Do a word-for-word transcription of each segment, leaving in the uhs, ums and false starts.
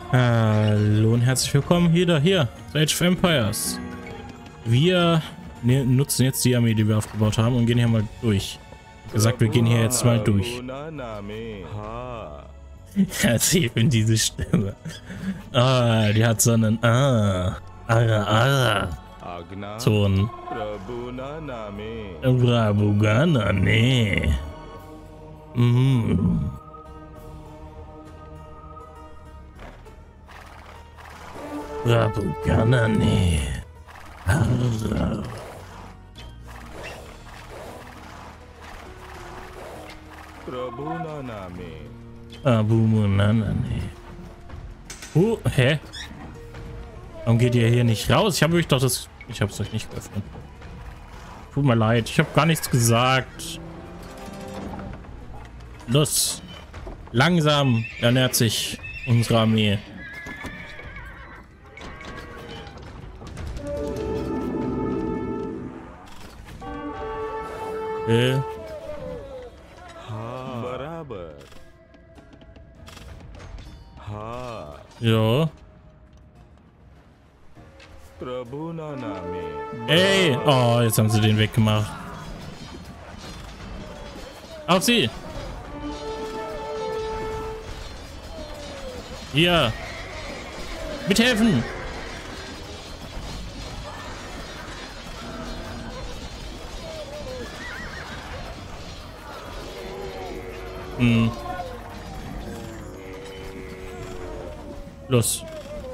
Hallo und herzlich willkommen wieder hier zu Age of Empires. Wir ne, nutzen jetzt die Armee, die wir aufgebaut haben, und gehen hier mal durch. Wie gesagt, wir gehen hier jetzt mal durch. Also ich bin diese Stimme. Ah, die hat so einen Ah, Ara, Ara Ton. Brabugana, nee. Mhm. Brabugana, nee. Ara. Abumunana, nee. Uh, hä? Warum geht ihr hier nicht raus? Ich habe euch doch das... Ich habe es euch nicht geöffnet. Tut mir leid, ich habe gar nichts gesagt. Los. Langsam ernährt sich unsere Armee. Äh. Ja. Ey! Oh, jetzt haben sie den weggemacht. Auf sie! Hier! Mithelfen! Hm. Los.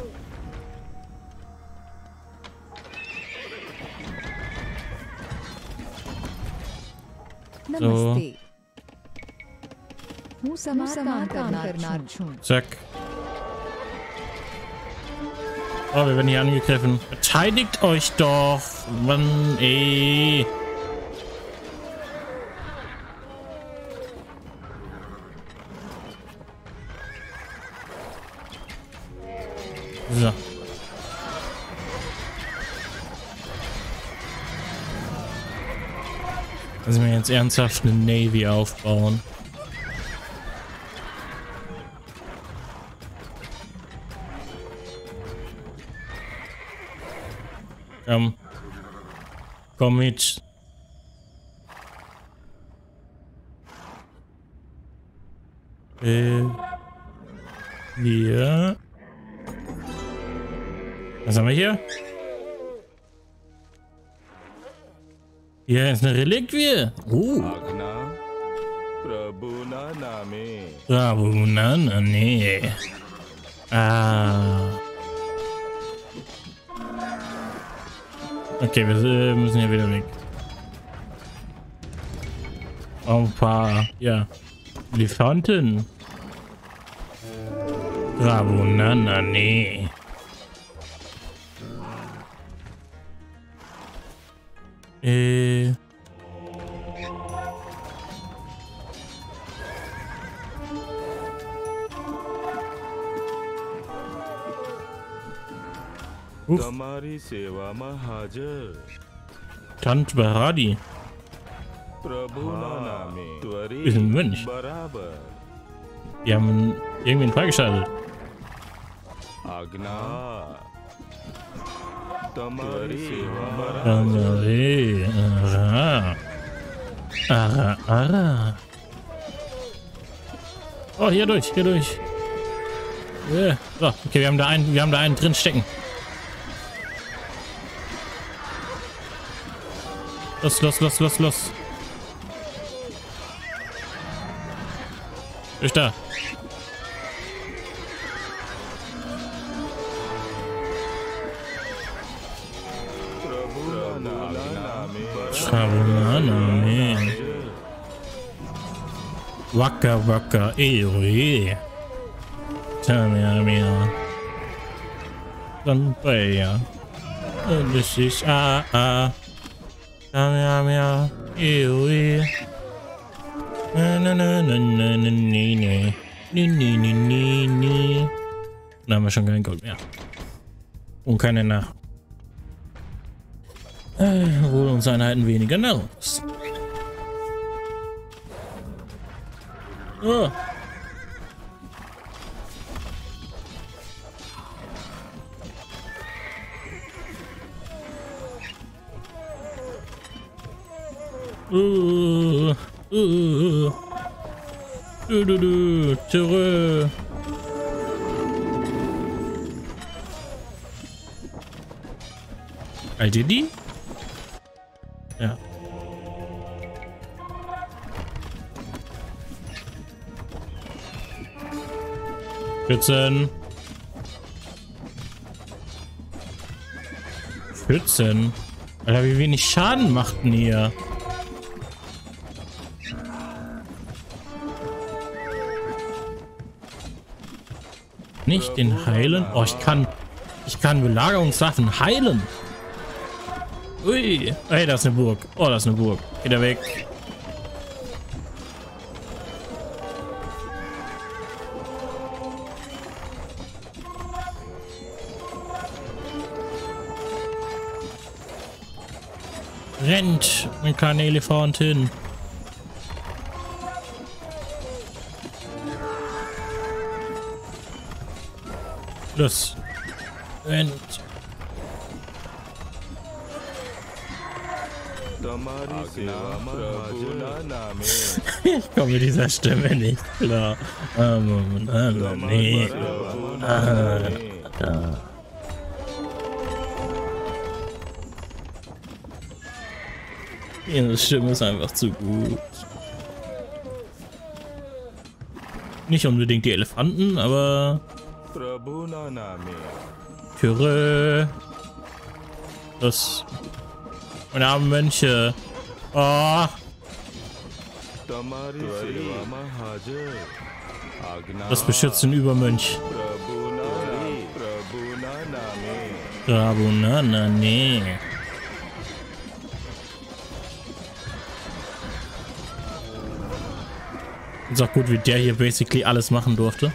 So. Zack. Oh, wir werden hier angegriffen. Verteidigt euch doch. Mann, ey. So. Also wir jetzt ernsthaft eine Navy aufbauen. Komm. Komm mit. Äh. Hier. Was haben wir hier? Hier ist eine Reliquie. Oh. Brabunana, nee. Ah. Okay, wir müssen hier wieder weg. Auch ein paar, ja, Elefanten. Brabunana, nee. Äh. Uff. Tant Baradi. Ist ein Mönch. Die haben irgendwie einen freigeschaltet. Ara. Ara, ara. Oh, hier durch, hier durch. Yeah. So, okay, wir haben da einen, wir haben da einen drin stecken. Los, los, los, los, los. Durch da. Waka waka, eoe. Tamia mia. Dann bei ja. Das ist ah ah. Tamia mia, eoe. Na na na na na na nee nee. Nee nee nee nee nee. Da haben wir schon kein Gold mehr. Und keine nach. Äh, wohl uns Einheiten weniger Nahrungs. Oh. Uh, uh, du, du, du, Terrö. All die die? Ja. Schützen. Schützen. Alter, wie wenig Schaden machten ihr? Nicht den heilen? Oh, ich kann... Ich kann Belagerungswaffen heilen. Ui. Hey, da ist eine Burg. Oh, da ist eine Burg. Geht er weg. Rennt, mein kleiner Elefantin. Los. Rennt. Ich komme mit dieser Stimme nicht klar. Ähm, ähm, nee. Ah, da. Ihre Stimme ist einfach zu gut. Nicht unbedingt die Elefanten, aber... Kürre. Das... Meine armen Mönche. Oh. Das beschützt den Übermönch. Rabunana, nee. Ist auch gut, wie der hier basically alles machen durfte.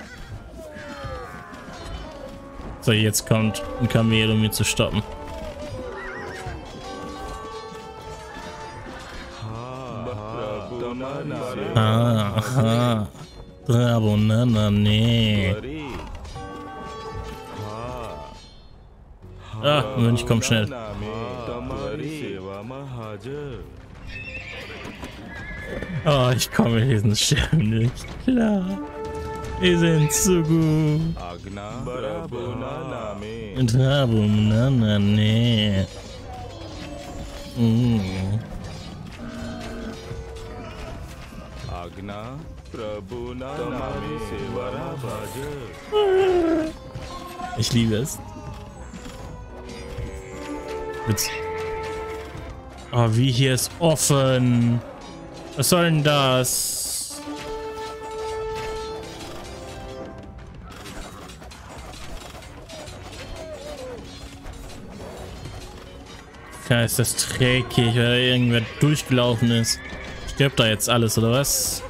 So, jetzt kommt ein Kamel, um ihn zu stoppen. Ah, aha. Rabunana, nee. Ah, Mönch, komm schnell. Oh, ich komme mit diesen Scherben nicht klar. Die sind zu gut. Rabunana, nee. Mm. Ich liebe es. Jetzt. Oh, wie hier ist offen. Was soll denn das? Ja, ist das dreckig, weil irgendwer durchgelaufen ist. Stirbt da jetzt alles, oder was?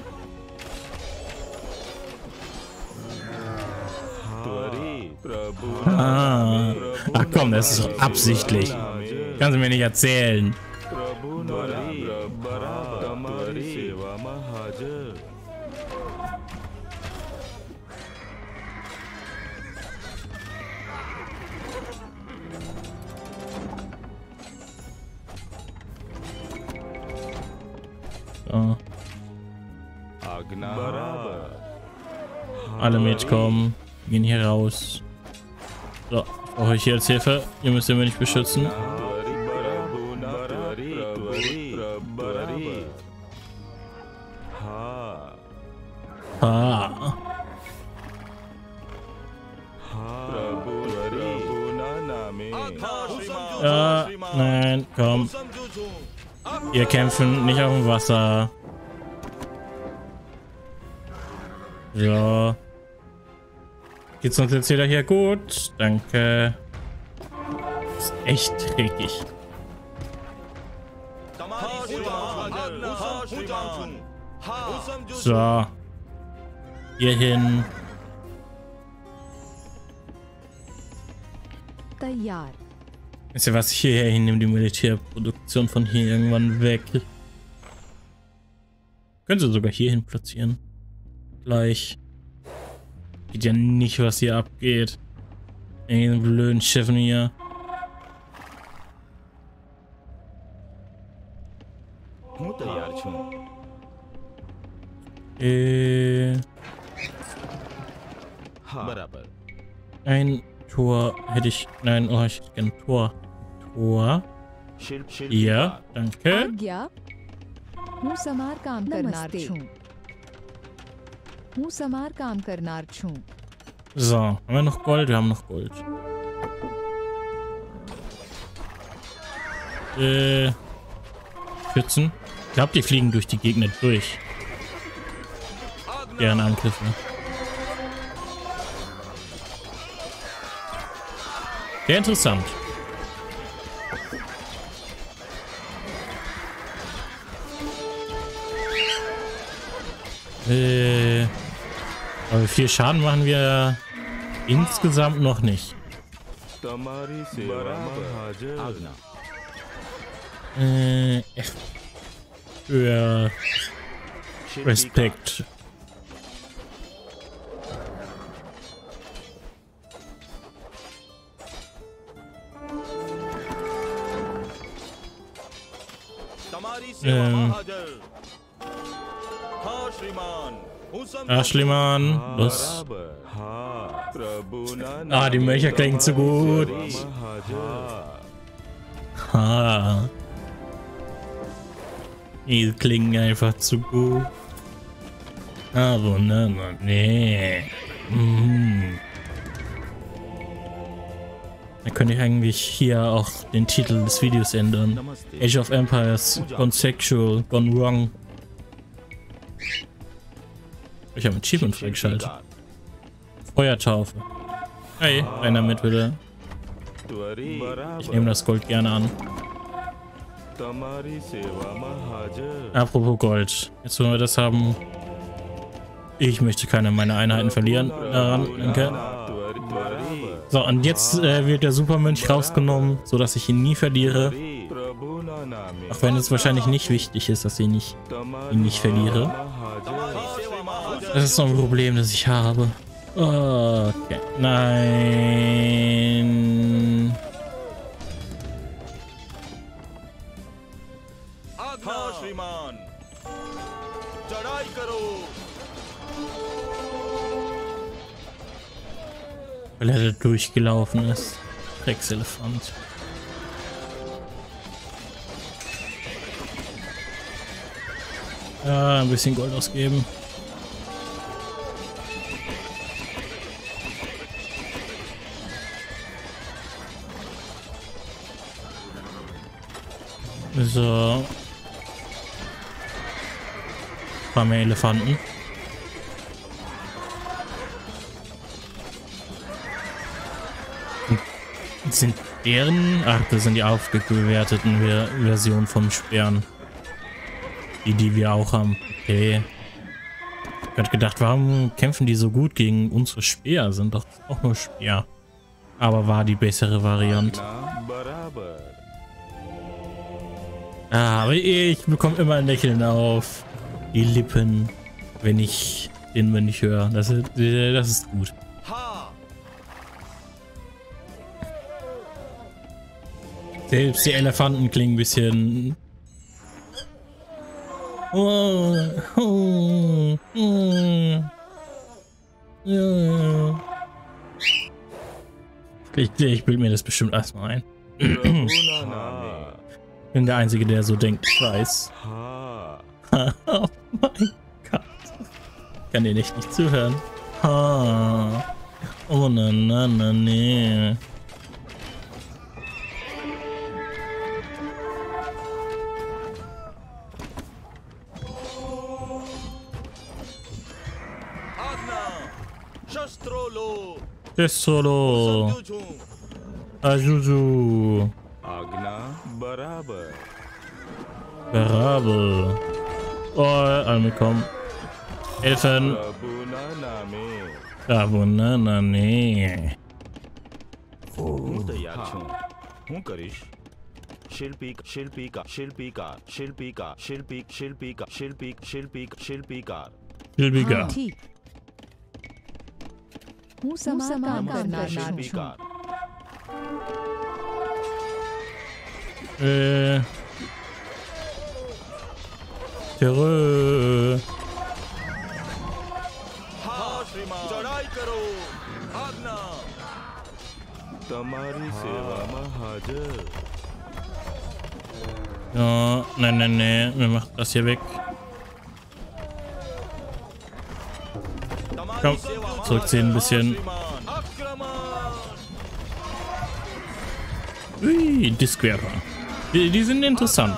Ah. Ach komm, das ist doch absichtlich. Kannst du mir nicht erzählen. So. Alle mitkommen. Wir gehen hier raus. So, ich brauche euch hier als Hilfe. Ihr müsst ihr mich nicht beschützen. Ah. Ja, nein, komm. Wir kämpfen nicht auf dem Wasser. So. Geht's uns jetzt wieder hier gut? Danke. Das ist echt dreckig. So. Hier hin. Wisst ihr was, ich hierher hinnehme, die Militärproduktion von hier irgendwann weg. Können sie sogar hierhin platzieren. Gleich. Geht ja nicht, was hier abgeht. In diesen blöden Schiffen hier. बराबर Ein Tor hätte ich... Nein, oh, ich hätte gerne ein Tor. Tor. शिल्प शिल्प Ja, danke. આજ્ઞા હું સમાર કામ કરનાર છું હું સમાર કામ કરનાર છું So, haben wir noch Gold? Wir haben noch Gold. Äh, Schützen. Ich glaube, die fliegen durch die Gegner durch. Deren Angriffe. Sehr interessant. Äh, aber viel Schaden machen wir insgesamt noch nicht. तुम्हारी सेवा में हाजिर आज्ञा Äh, F. Für Respekt. तुम्हारी सेवा में हाजिर हाँ श्रीमान Ah, Schlimmern. Los. Ah, die Mönche klingen zu gut. Ha. Die klingen einfach zu gut. Ah, wunderbar. Nee. Mhm. Dann könnte ich eigentlich hier auch den Titel des Videos ändern. Age of Empires, Gone Sexual, Gone Wrong. Ich habe ein Achievement freigeschaltet. Feuertaufe. Hey, einer mit bitte. Ich nehme das Gold gerne an. Apropos Gold. Jetzt wollen wir das haben. Ich möchte keine meiner Einheiten verlieren. Daran, danke. So, und jetzt äh, wird der Supermönch rausgenommen, sodass ich ihn nie verliere. Auch wenn es wahrscheinlich nicht wichtig ist, dass ich nicht, ihn nicht verliere. Das ist so ein Problem, das ich habe. Okay. Nein. Weil er da durchgelaufen ist. Dreckselefant. Ja, ein bisschen Gold ausgeben. So. Ein paar mehr Elefanten. Sind Bären? Ach, das sind die aufgewerteten Ver Versionen vom Speeren. Die, die wir auch haben. Okay. Ich hab gedacht, warum kämpfen die so gut gegen unsere Speer? Sind doch auch nur Speer. Aber war die bessere Variante. Ah, aber ich bekomme immer ein Lächeln auf die Lippen, wenn ich den Mönch höre. Das ist, das ist gut. Selbst die Elefanten klingen ein bisschen... Oh, oh, oh. Ja. Ich, ich bilde mir das bestimmt erstmal ein. Ich bin der Einzige, der so denkt, ich weiß. Oh mein Gott. Ich kann dir nicht, nicht zuhören. Ha. Oh na na na nee. Solo. Ajuju. आज्ञा बराबर Berabe. Oh, angekommen. Elfen. Rabunana, nee. હું તૈયાર છું હું કરીશ શિલ્પી શિલ્પીકા શિલ્પીકાર શિલ્પીકાર શિલ્પી શિલ્પીકા શિલ્પી શિલ્પી શિલ્પીકાર Silbiger. હા ઠીક હું સમાર કામ કરનાર છું શિલ્પીકાર Äh. Terrö. હા શ્રીમાન ચડાઈ તમારી સેવામાં હાજર. Ja, nein, nein, nein. Wir machen das hier weg. Komm, zurückziehen ein bisschen. Ui, Discwerfer. Die, die sind interessant.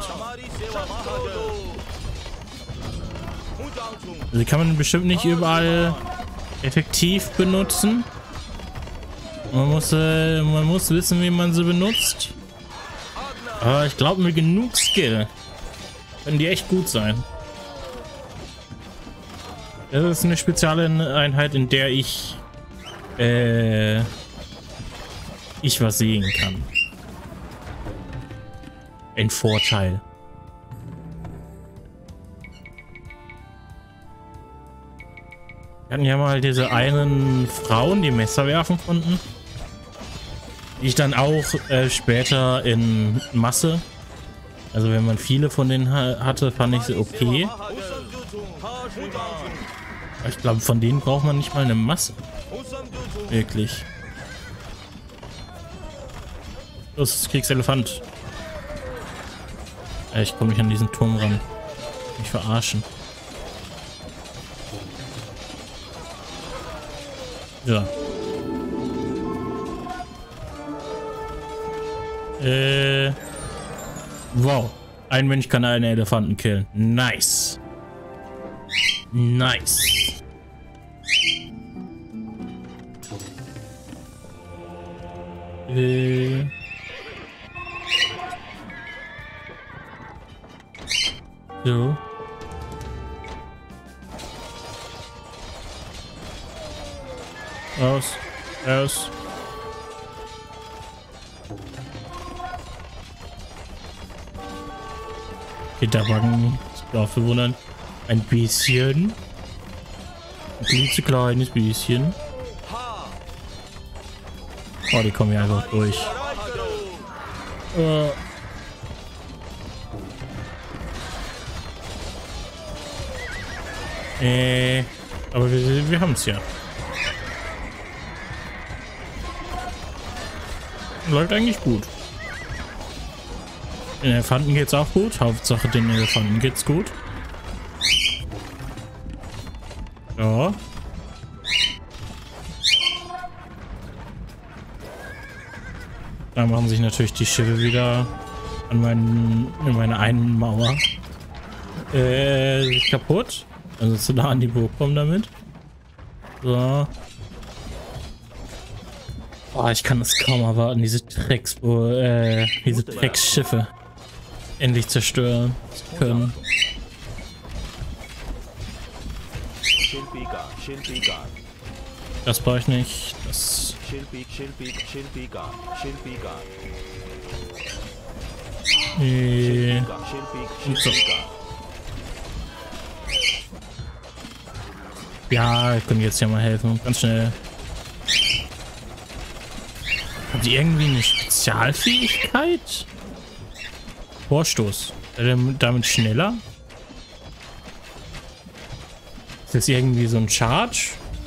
Also kann man bestimmt nicht überall effektiv benutzen. Man muss, äh, man muss wissen, wie man sie benutzt. Aber ich glaube, mit genug Skill können die echt gut sein. Das ist eine spezielle Einheit, in der ich äh, ich was sehen kann. Ein Vorteil. Wir hatten ja mal diese einen Frauen, die Messer werfen konnten. Die ich dann auch äh, später in Masse, also wenn man viele von denen ha hatte, fand ich sie okay. Aber ich glaube, von denen braucht man nicht mal eine Masse. Wirklich. Los, Kriegselefant. Ich komme nicht an diesen Turm ran. Mich verarschen. Ja. Äh. Wow. Ein Mensch kann einen Elefanten killen. Nice. Nice. Äh. So. Aus. Aus. Hinterwagen. Darf bewundern. Ein bisschen. Ein klitzekleines bisschen. Oh, die kommen ja einfach durch. Äh. Äh, aber wir, wir haben es ja. Läuft eigentlich gut. Den Elefanten geht's auch gut. Hauptsache den Elefanten geht's gut. Ja. Da machen sich natürlich die Schiffe wieder an meinen, in meiner einen Mauer äh, kaputt. Also zu nah an die Burg kommen damit. So. Oh, ich kann es kaum erwarten, diese Drecks, äh, diese Drecksschiffe endlich zerstören zu können. Das brauche ich nicht. Das. Äh. So. Ja, ich könnte jetzt ja mal helfen. Ganz schnell. Hat die irgendwie eine Spezialfähigkeit? Vorstoß. Äh, damit schneller? Ist das irgendwie so ein Charge?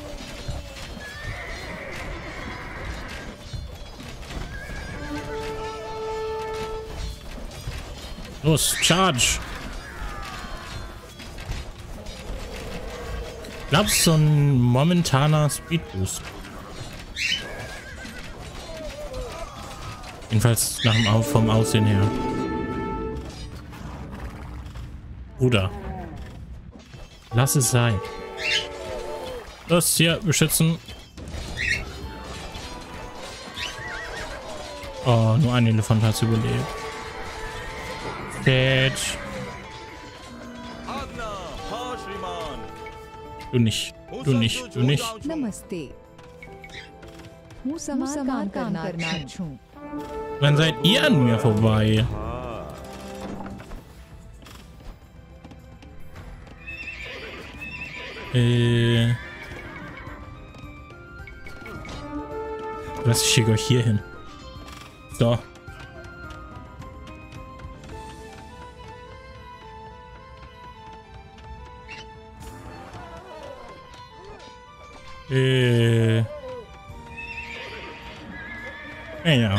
Los, Charge! Ich glaube, so ein momentaner Speedboost. Jedenfalls nach dem vom Aussehen her. Bruder. Lass es sein. Los, hier, beschützen. Oh, nur ein Elefant hat es überlebt. Fetch. Du nicht. Du nicht. Du nicht. नमस्ते हूँ समार काम करना छूं Wann seid ihr an mir vorbei? Äh. Was, ich schicke euch hier hin. So. Äh. Ja, ja.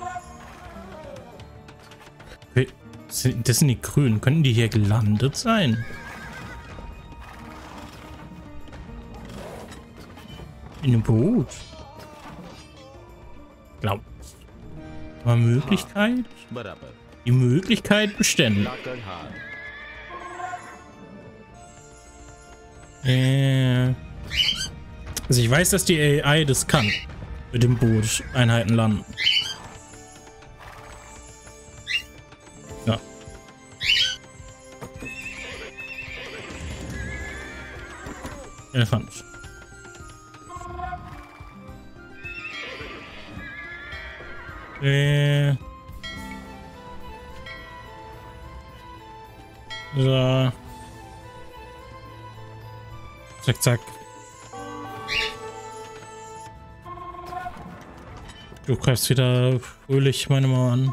Das sind die Grünen. Könnten die hier gelandet sein? In einem Boot? Glaubt. Aber Möglichkeit? Die Möglichkeit bestände. Äh. Also ich weiß, dass die A I das kann. Mit dem Boot Einheiten landen. Ja. Elefant. Äh. So. Zack, zack. Du greifst wieder fröhlich meine Mauer an.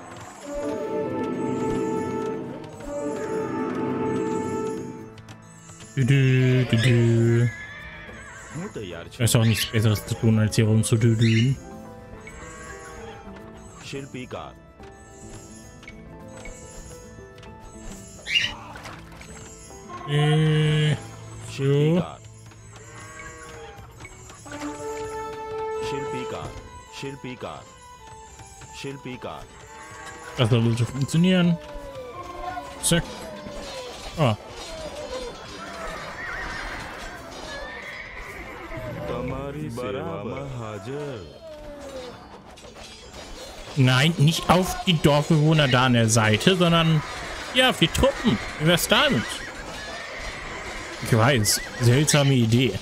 Du, du, du, du. Ich weiß auch nichts Besseres zu tun, als hier rumzudüdüen. Äh, so. Das sollte funktionieren. Zack. Ah. Nein, nicht auf die Dorfbewohner da an der Seite, sondern ja, auf die Truppen. Wie wär's damit? Ich weiß, seltsame Idee.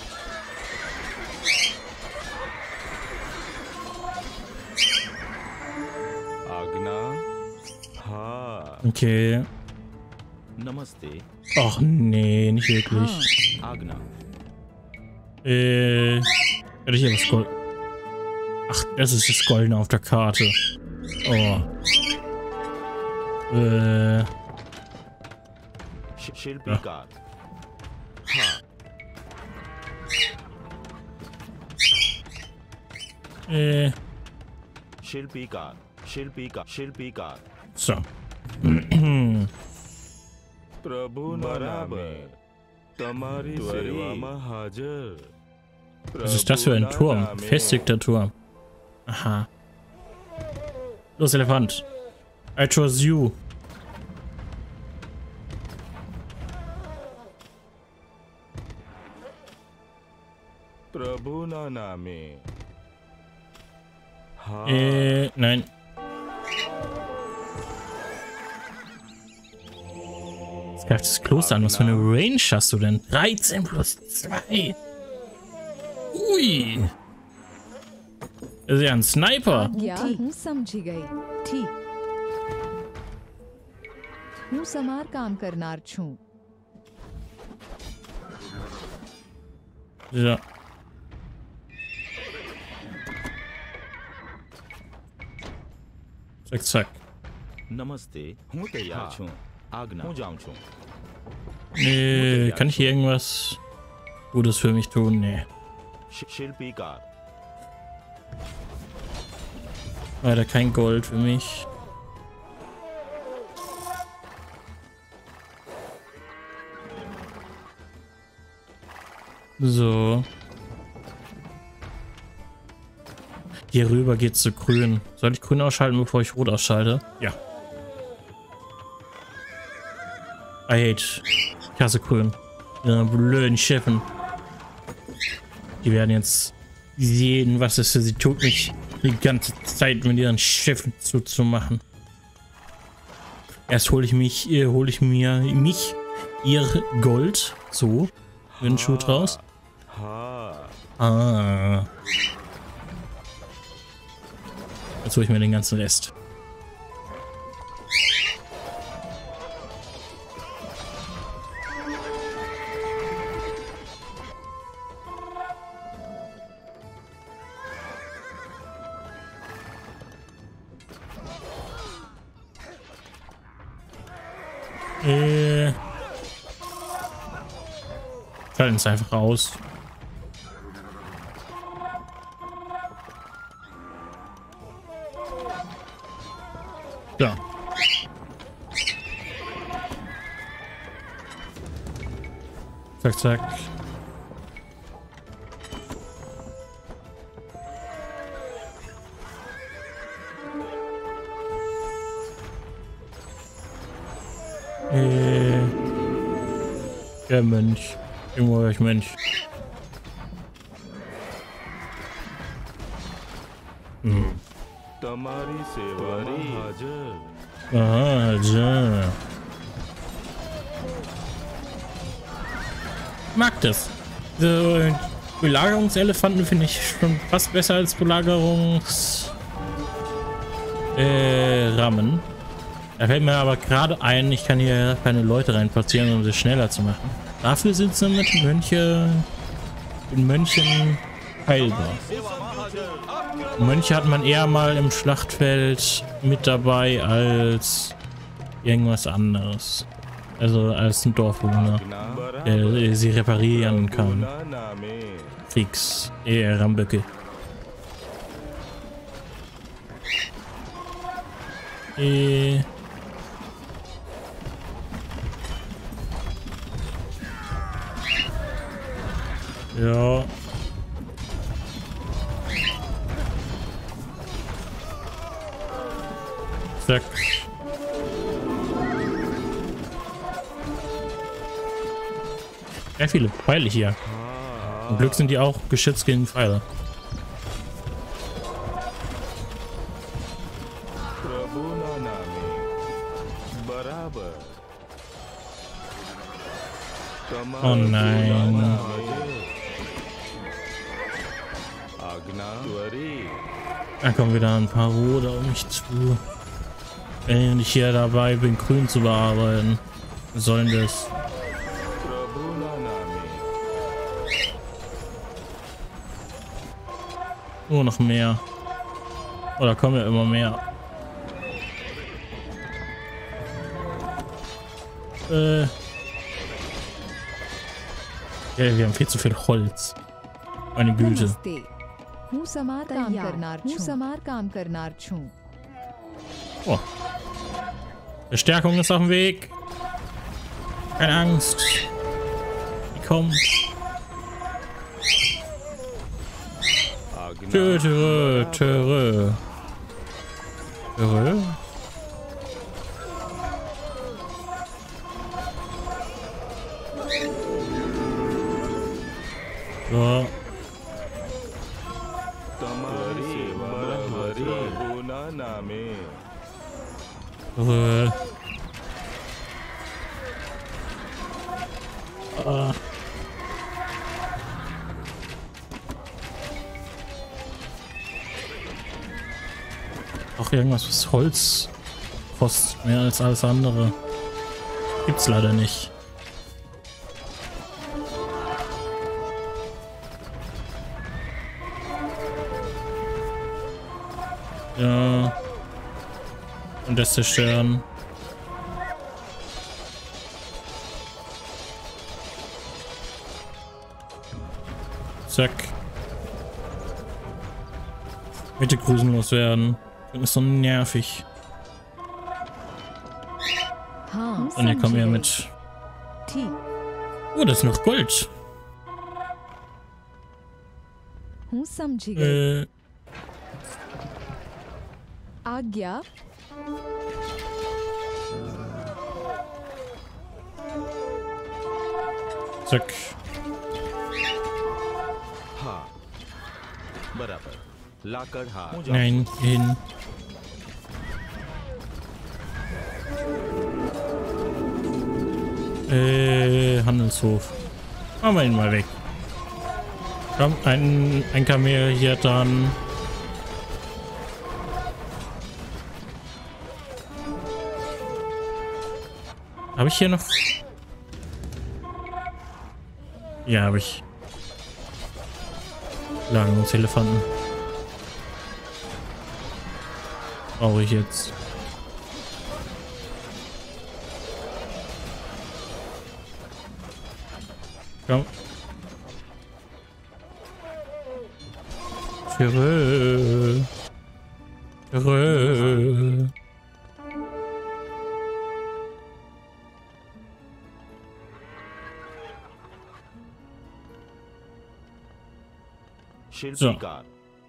Okay. Ach nee, nicht wirklich. Äh, hätte ich hier was Gold. Ach, das ist das Goldene auf der Karte. Oh. Äh. Ja. Äh. So. Was ist das für ein Turm? Ein Festigter Turm. Aha. Los, Elefant. I chose you. Äh, nein. Jetzt greift das Kloster an. Was für eine Range hast du denn? dreizehn plus zwei. Ui. Das ist ja ein Sniper. Ja, हूँ समझी गई. ठीक. हूँ समार काम करनार छूं. Ja. Zack, zack. Namaste. हूँ तैयार छूं. आगना. हूँ जाऊँ छूं. Nee, kann ich hier irgendwas Gutes für mich tun? Nee. Leider kein Gold für mich. So. Hier rüber geht's zu grün. Soll ich grün ausschalten, bevor ich rot ausschalte? Ja. I hate. Ich hasse grün. Ja, blöden Schiffen. Die werden jetzt sehen, was es für sie tut, mich die ganze Zeit mit ihren Schiffen zuzumachen. Erst hole ich mich, äh, hole ich mir mich ihr Gold. So. Wird ein Schuh draus. Ah. Jetzt hole ich mir den ganzen Rest. Äh. Schalten es einfach aus. Ja. Zack, zack. Äh, der Mönch. Irgendwo höre ich Mönch. Hm. તમારી સેવામાં હાજર. Ah, ja. Mag das. So, Belagerungselefanten finde ich schon fast besser als Belagerungs äh, Rammen. Da fällt mir aber gerade ein, ich kann hier keine Leute rein platzieren, um sie schneller zu machen. Dafür sind sie mit Mönche in Mönchen heilbar. Mönche hat man eher mal im Schlachtfeld mit dabei als irgendwas anderes. Also als ein Dorfbewohner, der sie reparieren kann. Kriegs, eher Ramböcke. Äh. Ja. Zack. Sehr viele Pfeile hier. Zum Glück sind die auch geschützt gegen Pfeile. Oh nein. Da kommen wieder ein paar Ruder um mich zu. Wenn ich hier dabei bin, grün zu bearbeiten. Was soll denn das? Oh, noch mehr. Oh, da kommen ja immer mehr. Äh. Ja, wir haben viel zu viel Holz. Meine Güte. नमस्ते હું સમાર કામ કરનાર હું સમાર કામ કરનાર છું Oh. Verstärkung ist auf dem Weg. Keine Angst. Die kommt. Töre, töre. Töre. So. Töre. Ah. Auch irgendwas, was Holz kostet, mehr als alles andere. Gibt's leider nicht. Ja. Und das zerstören. Zack. Bitte grüßenlos werden. Das ist so nervig. हाँ Und hier kommen wir समझ mit. गई। ठीक Oh, das ist noch Gold. हूँ समझी गई Äh, आज्ञा zack. हाँ बराबर लाकर हाँ Nein, hin. Äh, Handelshof. Machen wir ihn mal weg. Komm, ein, ein Kamel hier dran. Habe ich hier noch? Ja, habe ich. Lagerungselefanten. Brauche ich jetzt. Komm. Türö. Türö. शिल्पीकार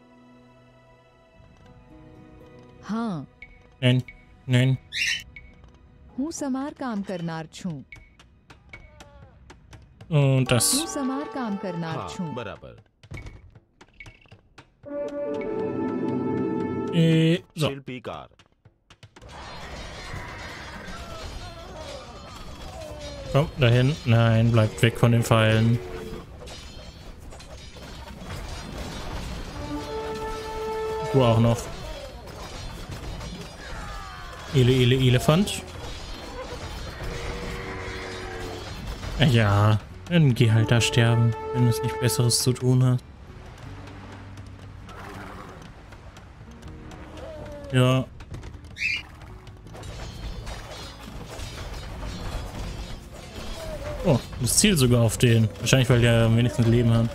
हाँ, Nein, nein. હું સમાર કામ કરનાર છું. Und das. હું સમાર કામ કરનાર हाँ છું. बराबर Äh, so. शिल्पीकार Komm, dahin. Nein, bleibt weg von den Pfeilen. Du auch noch. Ele, Ele, Elefant. Ja, dann geh halt da sterben, wenn du es nicht Besseres zu tun hast. Ja. Oh, das zielt sogar auf den. Wahrscheinlich, weil der am wenigsten Leben hat.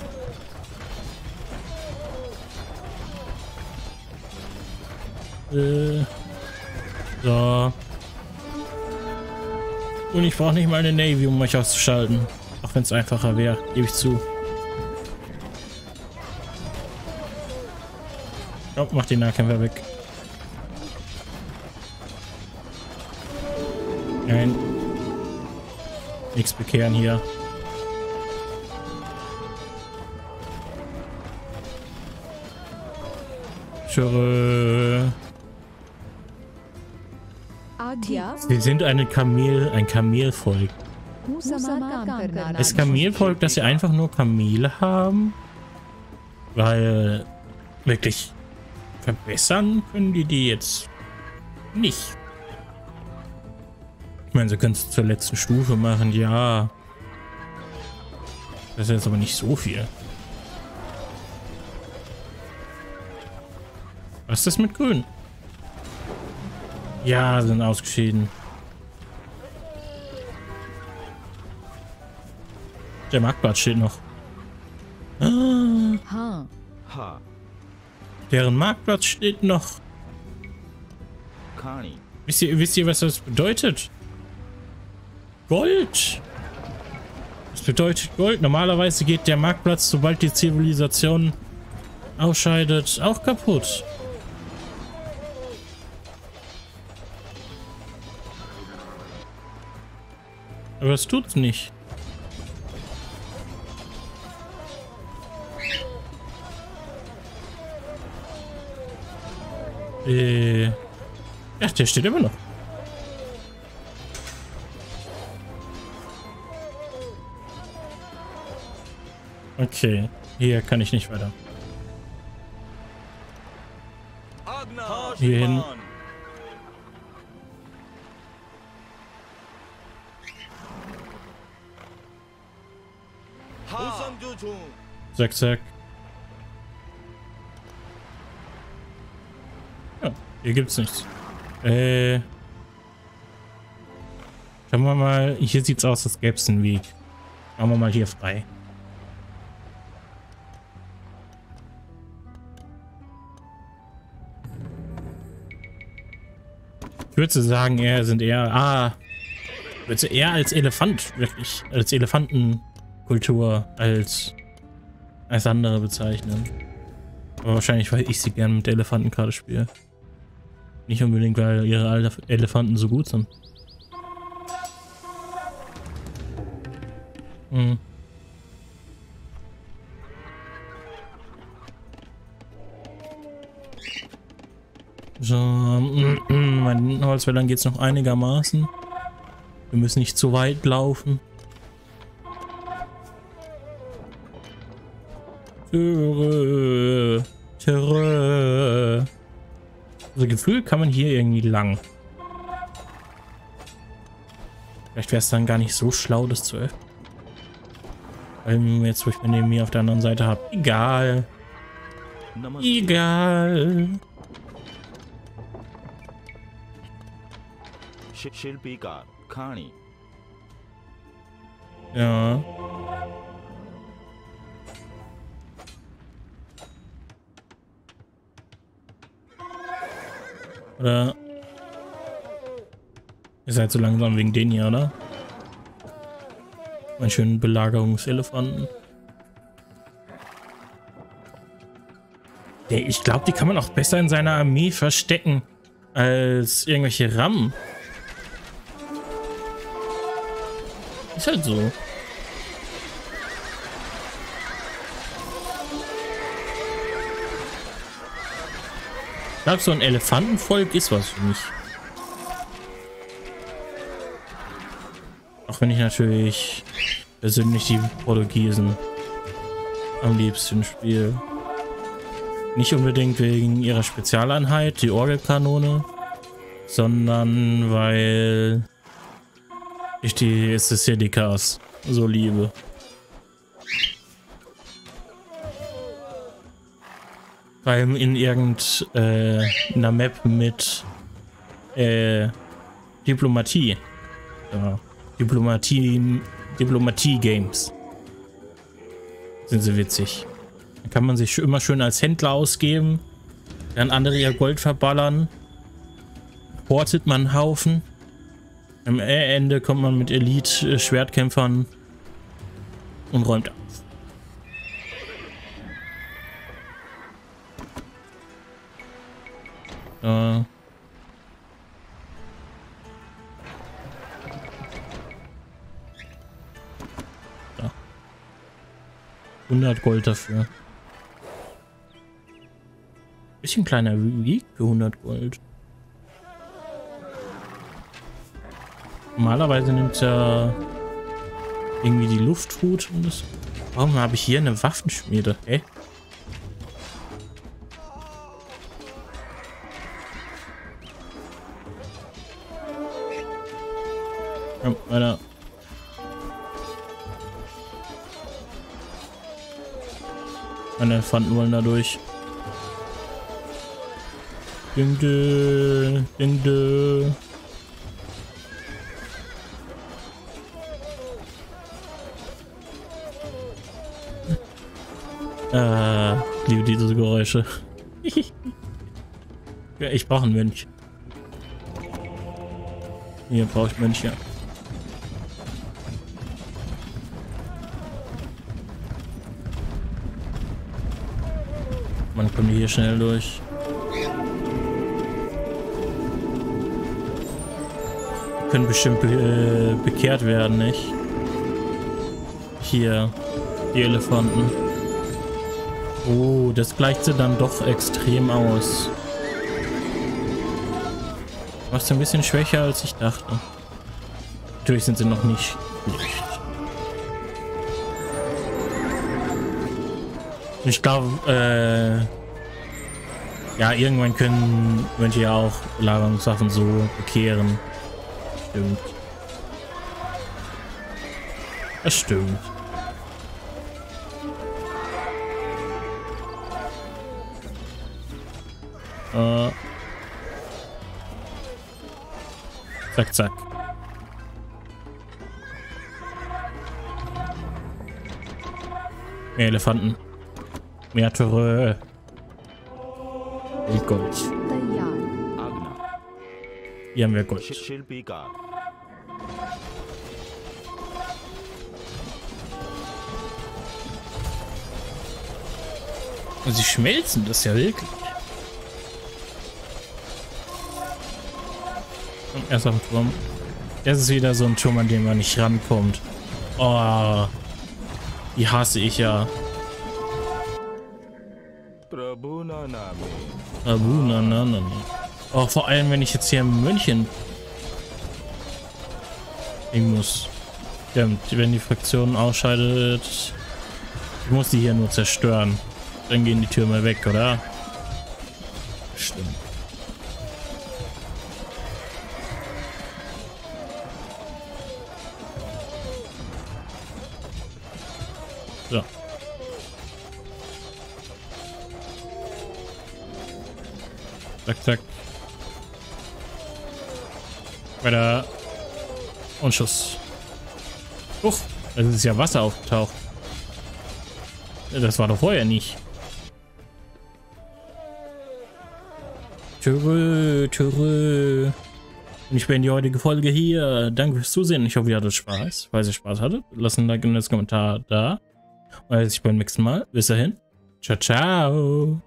Äh. So. Und ich brauche nicht mal eine Navy, um euch auszuschalten. Auch wenn es einfacher wäre, gebe ich zu. Oh, mach den Nahkämpfer weg. Nein. Nichts bekehren hier. Tschö. આજ્ઞા. Sie sind eine Kamel, ein Kamelvolk. હું સમાર કામ કરનાર Das છું. Kamelvolk, dass sie einfach nur Kamele haben? Weil wirklich verbessern können die die jetzt nicht. Ich meine, sie können es zur letzten Stufe machen, ja. Das ist jetzt aber nicht so viel. Was ist das mit Grün? Ja, sind ausgeschieden. Der Marktplatz steht noch. Ah, હા, हाँ deren Marktplatz steht noch. खाणी Wisst ihr, wisst ihr, was das bedeutet? Gold. Das bedeutet Gold. Normalerweise geht der Marktplatz, sobald die Zivilisation ausscheidet, auch kaputt. Aber es tut's nicht. Äh. Ja, der steht immer noch. Okay, hier kann ich nicht weiter. Hier hin. Zack, zack. Ja, hier gibt's nichts. Äh. Schauen wir mal. Hier sieht's aus, als gäbe es einen Weg. Machen wir mal hier frei. Ich würde sagen, eher sind eher. Ah. Ich würde eher als Elefant, wirklich. Als Elefantenkultur, als. als andere bezeichnen. Aber wahrscheinlich, weil ich sie gerne mit Elefanten gerade spiele. Nicht unbedingt, weil ihre Elefanten so gut sind. Hm. So, mein Holzfällern geht es noch einigermaßen. Wir müssen nicht zu weit laufen. Türe, Türe. Also Gefühl kann man hier irgendwie lang. Vielleicht wäre es dann gar nicht so schlau, das zu öffnen. Weil jetzt, wo ich mir neben mir auf der anderen Seite habe. Egal. Egal. शिल्पीकार खाणी Ja. Oder? Ihr seid so langsam wegen denen hier, oder? Mein schönen Belagerungselefanten. Ich glaube, die kann man auch besser in seiner Armee verstecken als irgendwelche Rammen. Ist halt so. Ich glaube, so ein Elefantenvolk ist was für mich. Auch wenn ich natürlich persönlich die Portugiesen am liebsten spiele. Nicht unbedingt wegen ihrer Spezialeinheit, die Orgelkanone, sondern weil ich die Sicilikas so liebe. Vor allem in irgendeiner äh, Map mit äh, Diplomatie. Ja, Diplomatie, Diplomatie-Games. Sind sie witzig. Dann kann man sich immer schön als Händler ausgeben, dann andere ihr Gold verballern, hortet man einen Haufen. Am Ende kommt man mit Elite-Schwertkämpfern und räumt auf. Äh. Ja. hundert Gold dafür. Bisschen kleiner Weg für hundert Gold. Normalerweise nimmt er irgendwie die Luftflut und das. Warum habe ich hier eine Waffenschmiede? Hä? Komm, weiter. Meine Elefanten wollen da durch. Ding, dö, ding, dö. Äh, liebe diese Geräusche. Ja, ich brauche einen Mönch. Hier brauche ich Mönche. Man kommt hier schnell durch. Können bestimmt be äh, bekehrt werden, nicht? Hier, die Elefanten. Oh, das gleicht sie dann doch extrem aus. Was ein bisschen schwächer als ich dachte. Natürlich sind sie noch nicht schlecht. Ich glaube, äh, ja, irgendwann können Mönche ja auch Belagerungswaffen so bekehren. Stimmt. Das stimmt. Äh. Zack, zack. Mehr Elefanten. Mehr Türe. Und Gold. Hier haben wir Gold. Und sie schmelzen das ja wirklich. Und erst auf dem Turm. Das ist wieder so ein Turm, an dem man nicht rankommt. Oh, die hasse ich ja. Prabhu Nanami. Oh, vor allem, wenn ich jetzt hier ein Mönchen ich muss. Ja, wenn die Fraktion ausscheidet, ich muss die hier nur zerstören. Dann gehen die Türme weg, oder? Stimmt. So. Zack, zack. Weiter. Und Schuss. Uff, es ist ja Wasser aufgetaucht. Das war doch vorher nicht. Tschö, tschö. Und ich bin die heutige Folge hier. Danke fürs Zusehen. Ich hoffe, ihr hattet Spaß. Falls ihr Spaß hattet, lasst ein Like und einen Kommentar da. Und ich beim nächsten Mal. Bis dahin. Ciao, ciao.